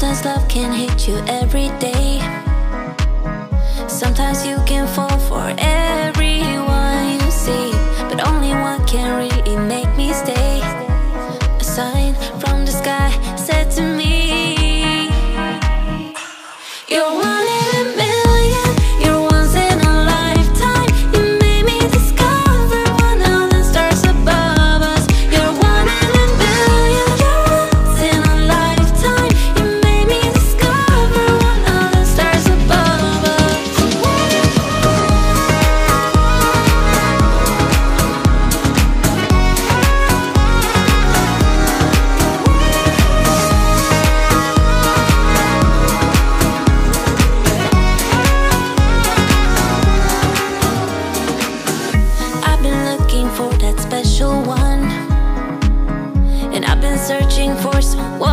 Sometimes love can hit you every day. Sometimes you can fall for everyone you see, but only one can really make me stay. A sign from the sky said to me, you're one in a million, you're once in a lifetime. You made me discover one of the stars above us. You're one in a million, you're once in a lifetime. You made me discover one of the stars above us. I've been looking for that special one, and I've been searching for someone